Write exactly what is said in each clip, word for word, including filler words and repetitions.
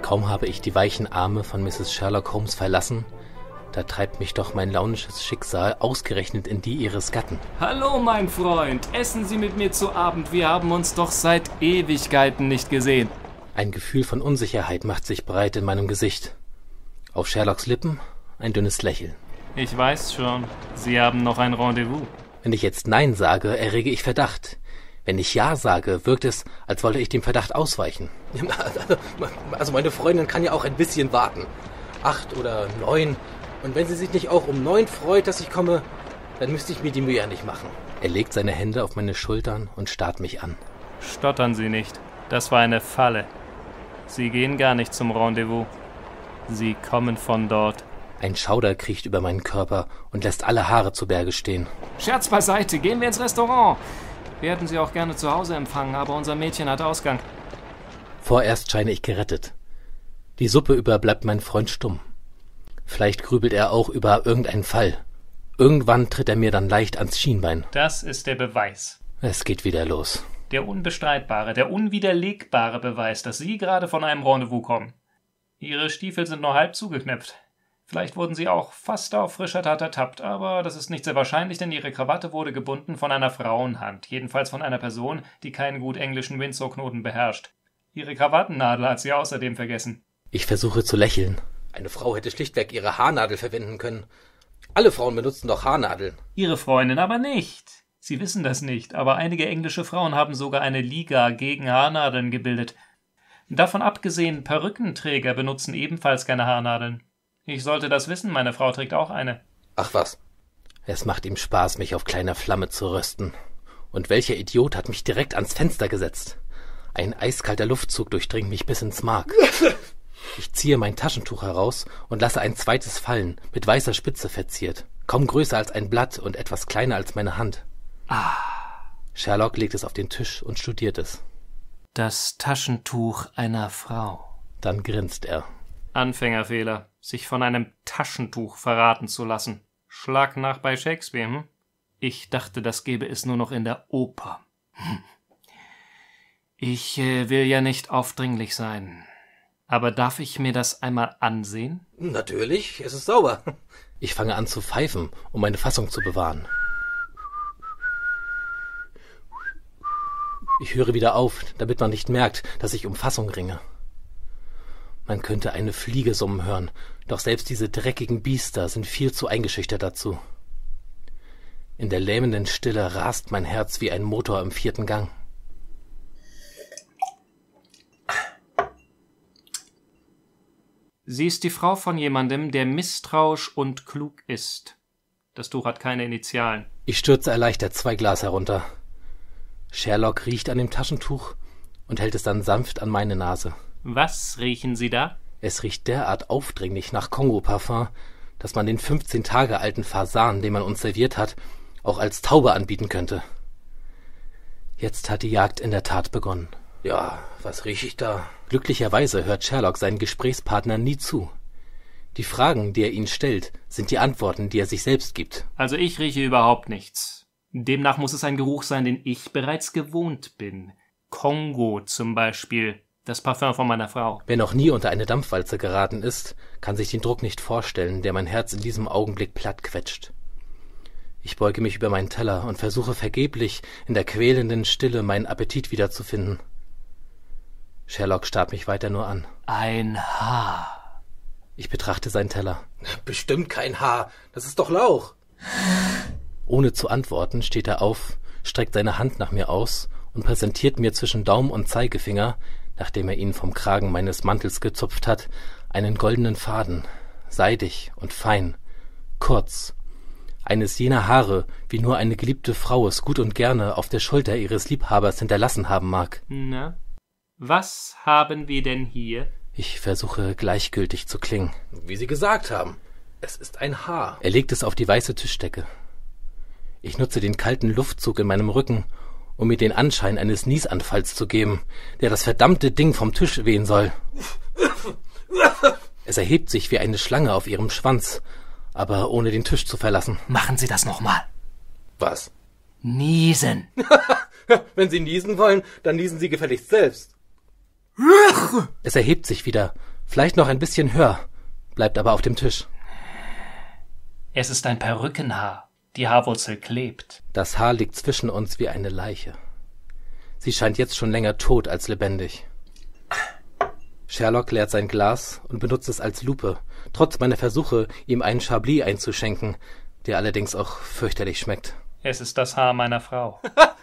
Kaum habe ich die weichen Arme von Misses Sherlock Holmes verlassen, da treibt mich doch mein launisches Schicksal ausgerechnet in die ihres Gatten. Hallo, mein Freund, essen Sie mit mir zu Abend, wir haben uns doch seit Ewigkeiten nicht gesehen. Ein Gefühl von Unsicherheit macht sich breit in meinem Gesicht. Auf Sherlocks Lippen ein dünnes Lächeln. Ich weiß schon, Sie haben noch ein Rendezvous. Wenn ich jetzt Nein sage, errege ich Verdacht. Wenn ich Ja sage, wirkt es, als wollte ich dem Verdacht ausweichen. Also meine Freundin kann ja auch ein bisschen warten. Acht oder neun. Und wenn sie sich nicht auch um neun freut, dass ich komme, dann müsste ich mir die Mühe ja nicht machen. Er legt seine Hände auf meine Schultern und starrt mich an. Stottern Sie nicht. Das war eine Falle. Sie gehen gar nicht zum Rendezvous. Sie kommen von dort. Ein Schauder kriecht über meinen Körper und lässt alle Haare zu Berge stehen. Scherz beiseite, gehen wir ins Restaurant. Wir hätten Sie auch gerne zu Hause empfangen, aber unser Mädchen hat Ausgang. Vorerst scheine ich gerettet. Die Suppe über bleibt mein Freund stumm. Vielleicht grübelt er auch über irgendeinen Fall. Irgendwann tritt er mir dann leicht ans Schienbein. Das ist der Beweis. Es geht wieder los. Der unbestreitbare, der unwiderlegbare Beweis, dass Sie gerade von einem Rendezvous kommen. Ihre Stiefel sind nur halb zugeknöpft. Vielleicht wurden Sie auch fast auf frischer Tat ertappt, aber das ist nicht sehr wahrscheinlich, denn Ihre Krawatte wurde gebunden von einer Frauenhand, jedenfalls von einer Person, die keinen gut englischen Windsor-Knoten beherrscht. Ihre Krawattennadel hat sie außerdem vergessen. Ich versuche zu lächeln. Eine Frau hätte schlichtweg ihre Haarnadel verwenden können. Alle Frauen benutzen doch Haarnadeln. Ihre Freundin aber nicht. Sie wissen das nicht, aber einige englische Frauen haben sogar eine Liga gegen Haarnadeln gebildet. Davon abgesehen, Perückenträger benutzen ebenfalls keine Haarnadeln. Ich sollte das wissen, meine Frau trägt auch eine. Ach was. Es macht ihm Spaß, mich auf kleiner Flamme zu rösten. Und welcher Idiot hat mich direkt ans Fenster gesetzt? Ein eiskalter Luftzug durchdringt mich bis ins Mark. Ich ziehe mein Taschentuch heraus und lasse ein zweites fallen, mit weißer Spitze verziert. Kaum größer als ein Blatt und etwas kleiner als meine Hand. Ah. Sherlock legt es auf den Tisch und studiert es. Das Taschentuch einer Frau. Dann grinst er. Anfängerfehler, sich von einem Taschentuch verraten zu lassen. Schlag nach bei Shakespeare, hm? Ich dachte, das gäbe es nur noch in der Oper. Hm. Ich äh, will ja nicht aufdringlich sein. Aber darf ich mir das einmal ansehen? Natürlich, es ist sauber. Ich fange an zu pfeifen, um meine Fassung zu bewahren. Ich höre wieder auf, damit man nicht merkt, dass ich um Fassung ringe. Man könnte eine Fliege summen hören, doch selbst diese dreckigen Biester sind viel zu eingeschüchtert dazu. In der lähmenden Stille rast mein Herz wie ein Motor im vierten Gang. Sie ist die Frau von jemandem, der misstrauisch und klug ist. Das Tuch hat keine Initialen. Ich stürze erleichtert zwei Glas herunter. Sherlock riecht an dem Taschentuch und hält es dann sanft an meine Nase. Was riechen Sie da? Es riecht derart aufdringlich nach Kongo-Parfum, dass man den fünfzehn Tage alten Fasan, den man uns serviert hat, auch als Taube anbieten könnte. Jetzt hat die Jagd in der Tat begonnen. Ja, was rieche ich da? Glücklicherweise hört Sherlock seinen Gesprächspartner nie zu. Die Fragen, die er ihnen stellt, sind die Antworten, die er sich selbst gibt. Also ich rieche überhaupt nichts. Demnach muss es ein Geruch sein, den ich bereits gewohnt bin. Kongo zum Beispiel, das Parfum von meiner Frau. Wer noch nie unter eine Dampfwalze geraten ist, kann sich den Druck nicht vorstellen, der mein Herz in diesem Augenblick plattquetscht. Ich beuge mich über meinen Teller und versuche vergeblich, in der quälenden Stille meinen Appetit wiederzufinden. Sherlock starrt mich weiter nur an. Ein Haar. Ich betrachte seinen Teller. Bestimmt kein Haar, das ist doch Lauch. Ohne zu antworten steht er auf, streckt seine Hand nach mir aus und präsentiert mir zwischen Daumen und Zeigefinger, nachdem er ihn vom Kragen meines Mantels gezupft hat, einen goldenen Faden, seidig und fein, kurz, eines jener Haare, wie nur eine geliebte Frau es gut und gerne auf der Schulter ihres Liebhabers hinterlassen haben mag. Na, was haben wir denn hier? Ich versuche gleichgültig zu klingen. Wie Sie gesagt haben, es ist ein Haar. Er legt es auf die weiße Tischdecke. Ich nutze den kalten Luftzug in meinem Rücken, um mir den Anschein eines Niesanfalls zu geben, der das verdammte Ding vom Tisch wehen soll. Es erhebt sich wie eine Schlange auf ihrem Schwanz, aber ohne den Tisch zu verlassen. Machen Sie das nochmal. Was? Niesen. Wenn Sie niesen wollen, dann niesen Sie gefälligst selbst. Es erhebt sich wieder, Vielleicht noch ein bisschen höher, bleibt aber auf dem Tisch. Es ist ein Perückenhaar. Die Haarwurzel klebt. Das Haar liegt zwischen uns wie eine Leiche. Sie scheint jetzt schon länger tot als lebendig. Sherlock leert sein Glas und benutzt es als Lupe, trotz meiner Versuche, ihm einen Chablis einzuschenken, der allerdings auch fürchterlich schmeckt. Es ist das Haar meiner Frau.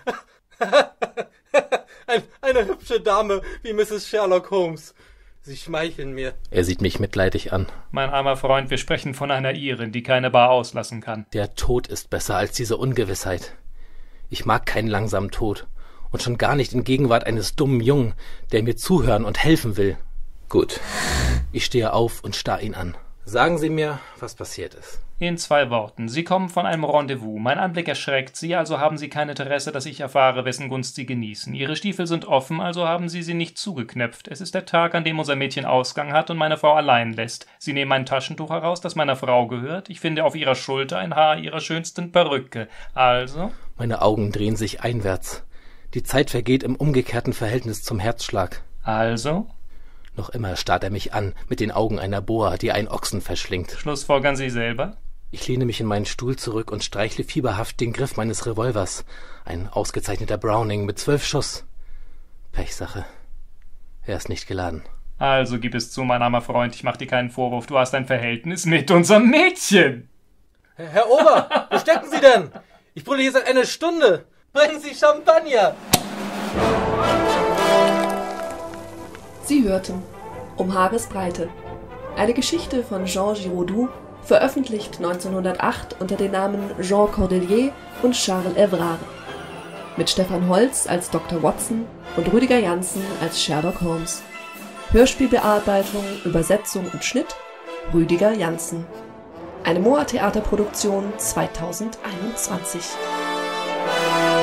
Ein, eine hübsche Dame wie Misses Sherlock Holmes. Sie schmeicheln mir. Er sieht mich mitleidig an. Mein armer Freund, wir sprechen von einer Irin, die keine Bar auslassen kann. Der Tod ist besser als diese Ungewissheit. Ich mag keinen langsamen Tod. Und schon gar nicht in Gegenwart eines dummen Jungen, der mir zuhören und helfen will. Gut. Ich stehe auf und starr ihn an. Sagen Sie mir, was passiert ist. In zwei Worten. Sie kommen von einem Rendezvous. Mein Anblick erschreckt Sie, also haben Sie kein Interesse, dass ich erfahre, wessen Gunst Sie genießen. Ihre Stiefel sind offen, also haben Sie sie nicht zugeknöpft. Es ist der Tag, an dem unser Mädchen Ausgang hat und meine Frau allein lässt. Sie nehmen ein Taschentuch heraus, das meiner Frau gehört. Ich finde auf ihrer Schulter ein Haar ihrer schönsten Perücke. Also? Meine Augen drehen sich einwärts. Die Zeit vergeht im umgekehrten Verhältnis zum Herzschlag. Also? Noch immer starrt er mich an, mit den Augen einer Boa, die einen Ochsen verschlingt. Schlussfolgern Sie selber? Ich lehne mich in meinen Stuhl zurück und streichle fieberhaft den Griff meines Revolvers. Ein ausgezeichneter Browning mit zwölf Schuss. Pechsache. Er ist nicht geladen. Also gib es zu, mein armer Freund, ich mach dir keinen Vorwurf. Du hast ein Verhältnis mit unserem Mädchen. Herr Ober, wo stecken Sie denn? Ich brülle hier seit einer Stunde. Bringen Sie Champagner! Sie hörten Um Haaresbreite. Eine Geschichte von Jean Giraudoux, veröffentlicht neunzehnhundertacht unter den Namen Jean Cordelier und Charles Evrard. Mit Stefan Holz als Doktor Watson und Rüdiger Janssen als Sherlock Holmes. Hörspielbearbeitung, Übersetzung und Schnitt Rüdiger Janssen. Eine Moa Theaterproduktion zweitausendeinundzwanzig.